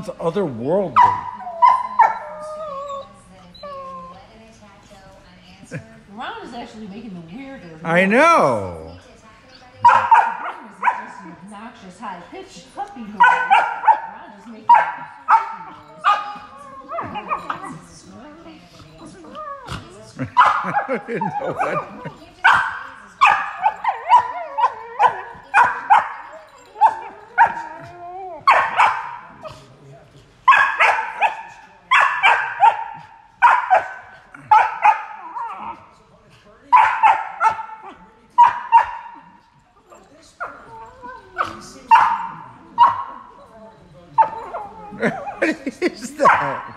sounds otherworldly. Ron is actually making the weirder. I know. It's just an obnoxious, high-pitched puppy noise. Ron is making I didn't know that. What is that?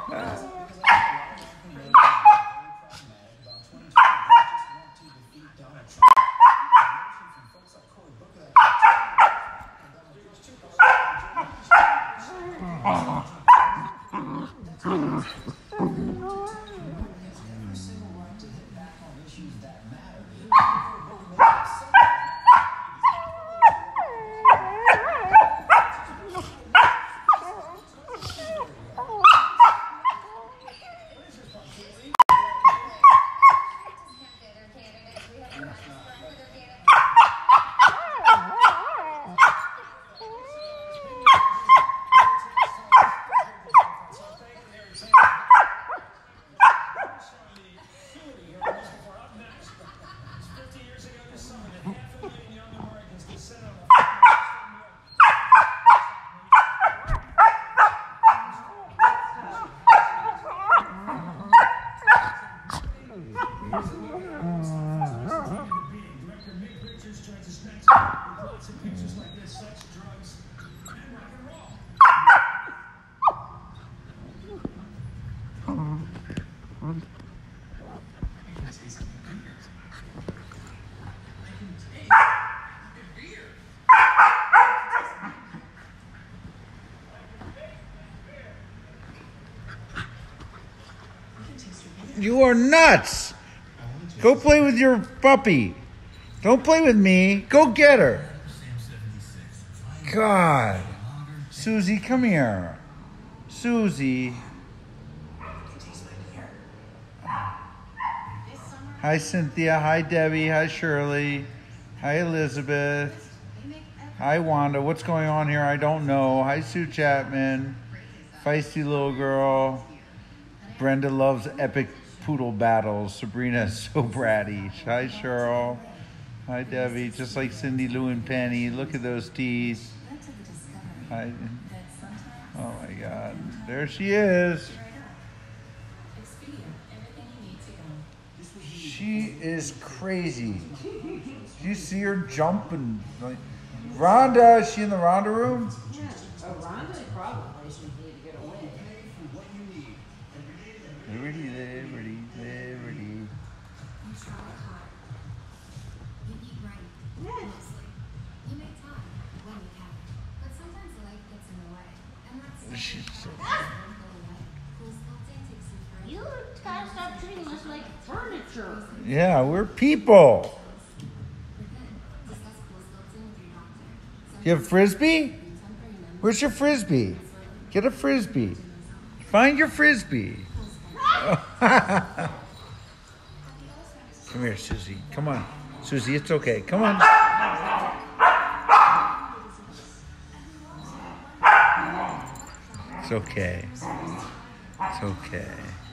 You are nuts. Go play with your puppy. Don't play with me. Go get her. God. Susie, come here. Susie. Hi, Cynthia. Hi, Debbie. Hi, Shirley. Hi, Elizabeth. Hi, Wanda. What's going on here? I don't know. Hi, Sue Chapman. Feisty little girl. Brenda loves epic poodle battles. Sabrina is so bratty. Hi, Cheryl. Hi, Debbie. Just like Cindy, Lou, and Penny. Look at those teeth. Hi. Oh, my God. There she is. She is crazy. Did you see her jump and like Rhonda? Is she in the Rhonda room? Yeah. Oh, Rhonda probably should need to get away. Liberty, liberty, liberty. You try hard. You eat right. Mostly. You make time when you can. But sometimes life gets in the way. And that's She's so You gotta stop treating us like furniture. Yeah, we're people. You have a Frisbee? Where's your Frisbee? Get a Frisbee. Find your Frisbee. Come here, Susie. Come on. Susie, it's okay. Come on. It's okay. It's okay.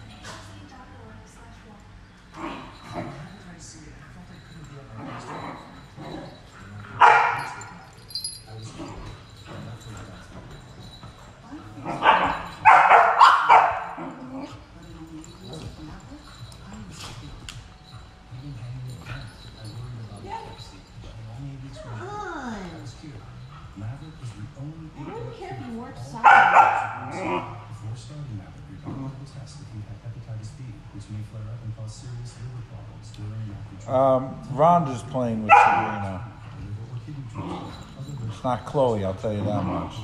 Rhonda's playing with Sabrina. It's not Chloe, I'll tell you that much.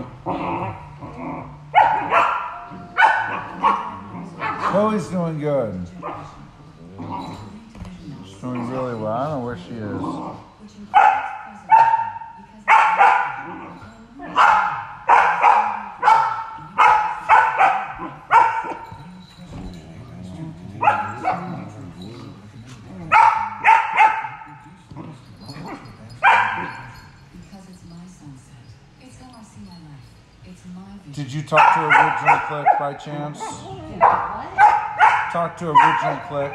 Chloe's doing good. She's doing really well. I don't know where she is. Did you talk to Original Click by chance? Talk to Original Click.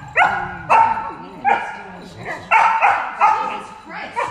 Jesus Christ.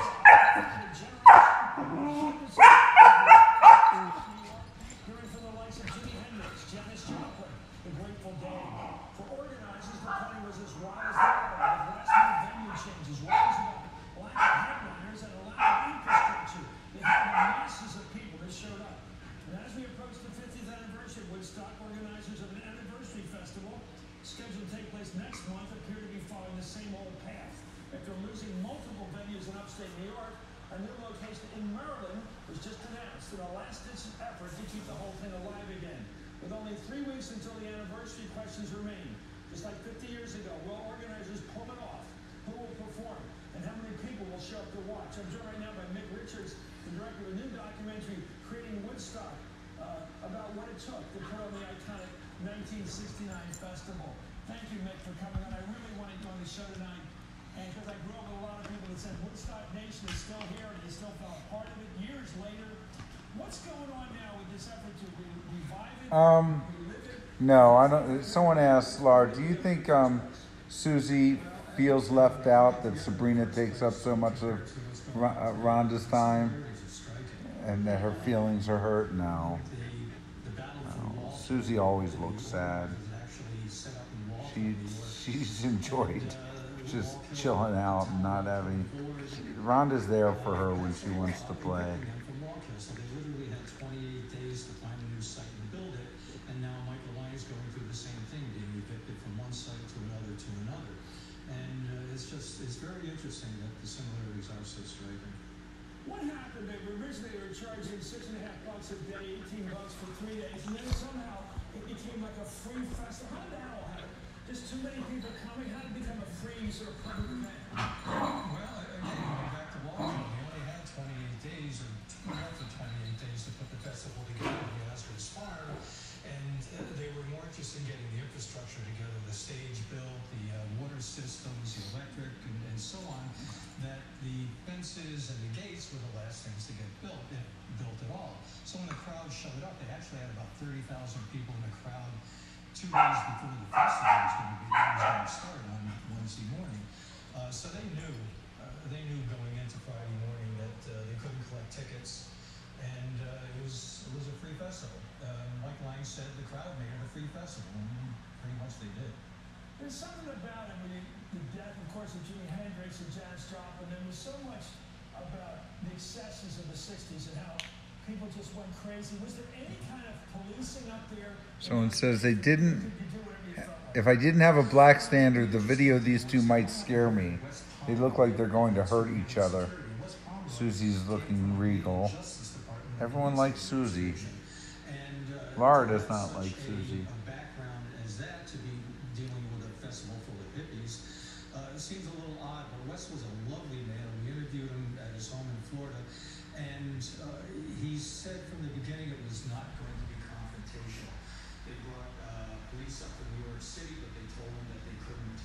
Scheduled to take place next month appear to be following the same old path. After losing multiple venues in upstate New York, a new location in Maryland was just announced in a last-ditch effort to keep the whole thing alive again. With only 3 weeks until the anniversary, questions remain. Just like 50 years ago, will organizers pull it off? Who will perform? And how many people will show up to watch? I'm joined right now by Mick Richards, the director of a new documentary, Creating Woodstock, about what it took to put on the iconic 1969 festival. Thank you, Mick, for coming on. I really wanted you on the show tonight, and because I grew up with a lot of people that said Woodstock Nation is still here and they still felt part of it years later. What's going on now with this effort to revive it, relive it? No, I don't. Someone asked Laura, do you think Susie feels left out, that Sabrina takes up so much of Rhonda's time, and that her feelings are hurt? No. Susie always looks sad. She's enjoyed just chilling out and not having. Rhonda's there for her when she wants to play. So they literally had 28 days to find a new site and build it, and now Michael Lyon's going through the same thing, being evicted from one site to another to another. And it's very interesting that the similarities are so striking. What happened? Originally they were charging $6.50 a day, $18 for 3 days, and then somehow it became like a free festival. How did that all happen? Just too many people coming? How did it become a free sort of public event? Well, again, going back to Washington, we only had 28 days, or more than 28 days to put the festival together. The Oscars farm, and they were more interested in getting the infrastructure together, the stage built, the water systems, the electric, and so on, that the fences and the gates were the last things to get built, if built at all. So when the crowd showed up, they actually had about 30,000 people in the crowd 2 days before the festival was going to start on Wednesday morning. So they knew going into Friday morning that they couldn't collect tickets, and it was a free festival. Mike Lang said the crowd made it a free festival, and pretty much they did. There's something about it, the death, of course, of Jimi Hendrix and Janis Joplin. There was so much about the excesses of the 60s and how people just went crazy. Was there any kind of policing up there? Someone says they didn't. If I didn't have a black standard, the video of these two might scare me. They look like they're going to hurt each other. Susie's looking regal. Everyone likes Susie. Laura does not like Susie. Background as that to be dealing with a festival full of hippies seems a little odd, but Wes was a lovely man. We interviewed him at his home in Florida, and he said from the beginning it was not going to be confrontational. They brought police up from New York City, but they told him that they couldn't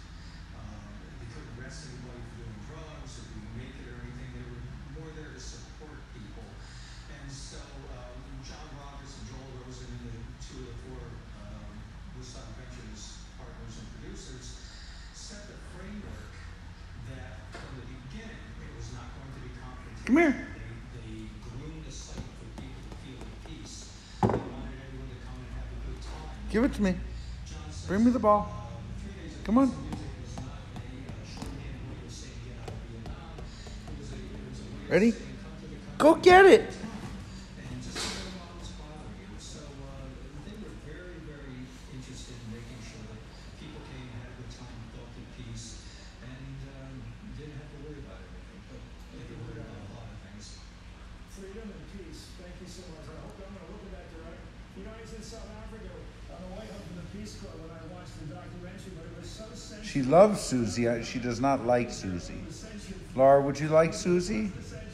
arrest anybody for doing drugs or being naked or anything. They were more there to support people. And so John Roberts and Joel Rosen, the two of the four Woodstock Ventures partners and producers, set the framework that from the beginning it was not going to be confrontational. Come here. They groomed the site for people to feel at peace. They wanted everyone to come and have a good time. Give it to me. Bring me the ball. Come on. Ready? Go get it. So they were very, very interested in making sure that people came and had a good time, felt at peace, and didn't have to worry about everything. But they could worry about a lot of things. Freedom and peace. Thank you so much. She loves Susie. She does not like Susie. Laura, would you like Susie?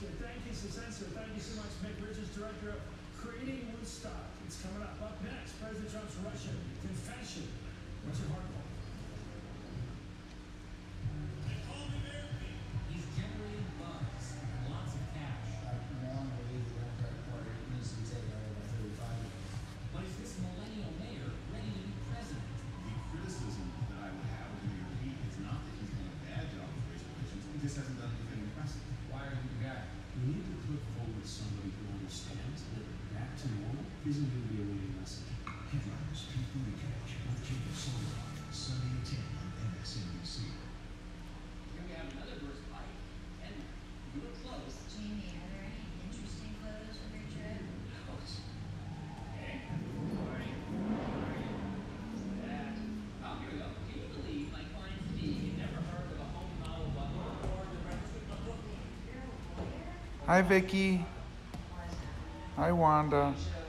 This hasn't done anything impressive. Why are you the guy? We need to put forward somebody who understands that back to normal isn't going to be a winning message. Headlines, people to catch. With Jake Sullivan, Sunday at 10 on MSNBC. Here we have another burst pipe, and you look close. Jamie, are there any interesting photos of your trip? Okay. That. Oh, here we go. Can you believe my client Steve never heard of a home model butler or the breakfast of Brooklyn? Hi, Vicky. Hi, Wanda.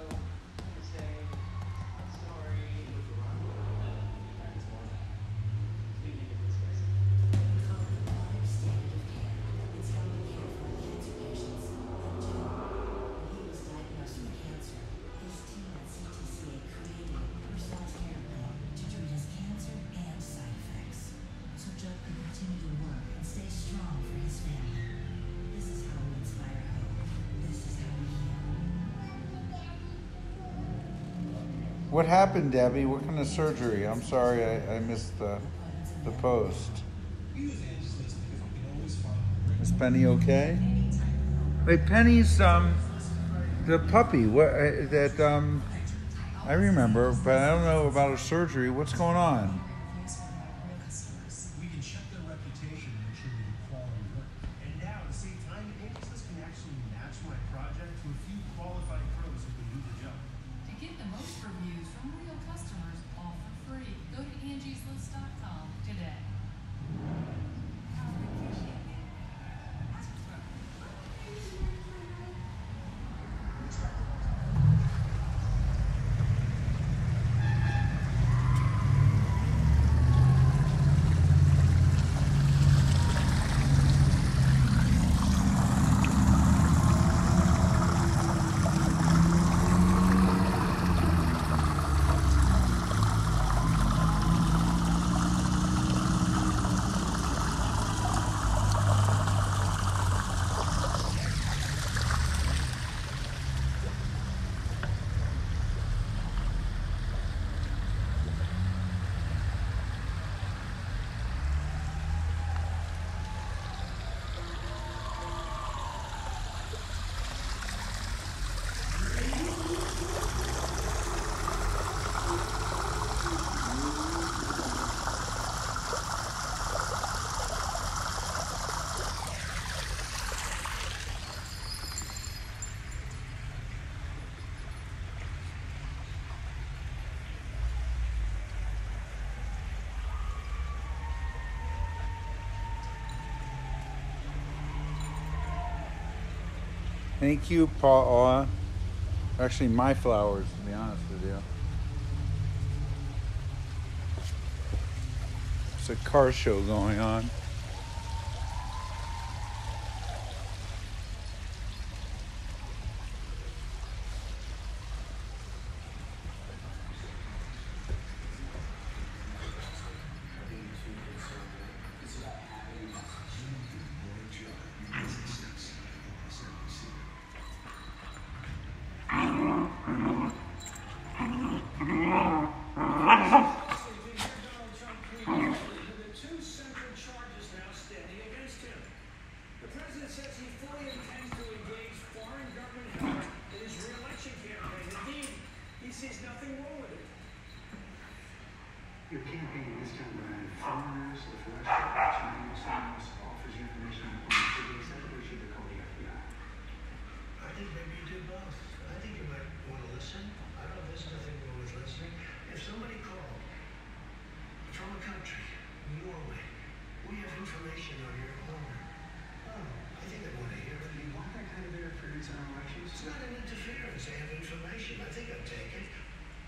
What happened, Debbie? What kind of surgery? I'm sorry, I missed the post. Is Penny okay? Wait, Penny's the puppy. What that I remember, but I don't know about her surgery. What's going on? We can check their reputation and ensure we do quality work. And now, to save time, Ageless can actually match my project to a few qualified pros who can do the job. To get the most reviews from real customers, all for free. Go to angieslist.com today. Thank you, Paula. Actually, my flowers, to be honest with you. There's a car show going on. Your campaign this time around, foreigners, the flesh, Chinese, Chinese, offers you information on the city, or should they call the FBI? I think maybe you do both. I think you might want to listen. I don't know if there's nothing wrong with listening. If somebody called from a country, Norway, we have information on your owner. Oh, I think I want to hear it. Do you want that kind of interference in our elections? It's not an interference. They have information. I think I'd take it.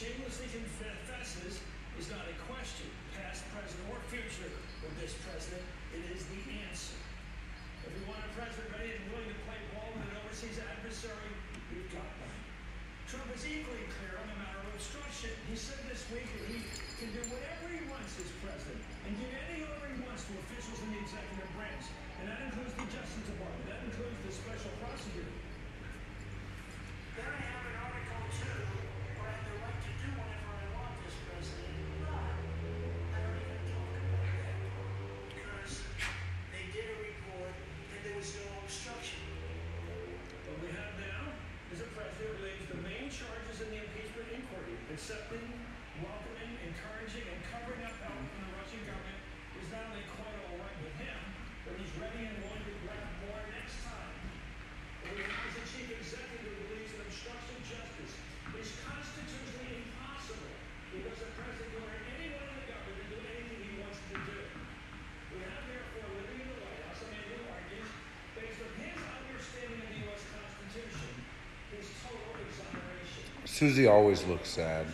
shamelessly confesses is not a question, past, present, or future with this president. It is the answer. If we want a president ready and willing to play ball with an overseas adversary, we've got one. Trump is equally clear on the matter of obstruction. He said this week that he can do whatever he wants as president and give any order he wants to officials in the executive branch. And that includes the Justice Department. That includes the special prosecutor. Then I have an article too, where I have the right to do whatever I want as president. But I don't even talk about that. Because they did a report and there was no obstruction. What we have now is a president who believes the main charges in the impeachment inquiry, accepting, welcoming, encouraging, and covering up help from the Russian government, is not only quite all right with him, but he's ready and willing to grab more next time. And we have a chief executive who believes that obstruction of justice is constitutionally impossible because the president can order anyone in the government to do anything he wants to do. We have therefore living in the White House a man who argues, based on his understanding of the U.S. Constitution, his total exoneration. Susie always looks sad.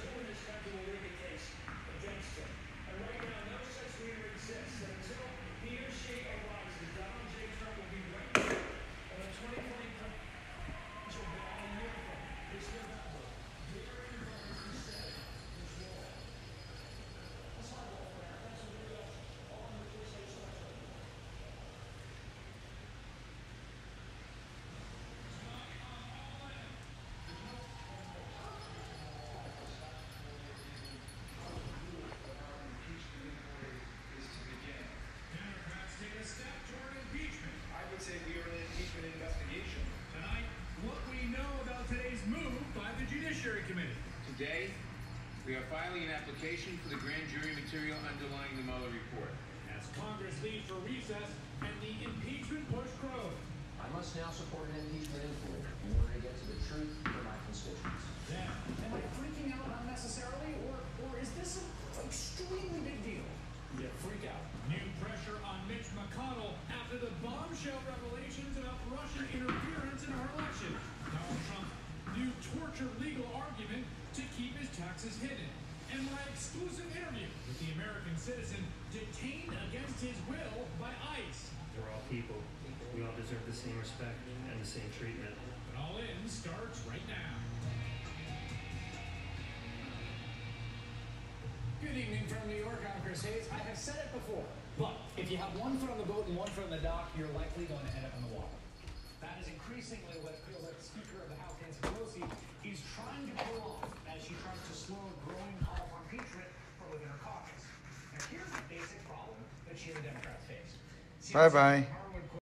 Today, we are filing an application for the grand jury material underlying the Mueller report. As Congress leaves for recess and the impeachment push grows. I must now support an impeachment inquiry in order to get to the truth for my constituents. Yeah. Am I freaking out unnecessarily, or is this an extremely big deal? Yeah, freak out. New pressure on Mitch McConnell after the bombshell revelations about Russian interference in our election. Donald Trump's new torture legal argument to keep his taxes hidden. And my exclusive interview with the American citizen detained against his will by ICE. We're all people. We all deserve the same respect and the same treatment. But All In starts right now. Good evening from New York. I'm Chris Hayes. I have said it before, but if you have one foot on the boat and one foot on the dock, you're likely going to end up in the water. That is increasingly what it feels like the Speaker of the House, Nancy Pelosi, is trying to pull off as she tries to slow a growing call for impeachment from within her caucus. Now, here's the basic problem that she and the Democrats face. Bye-bye.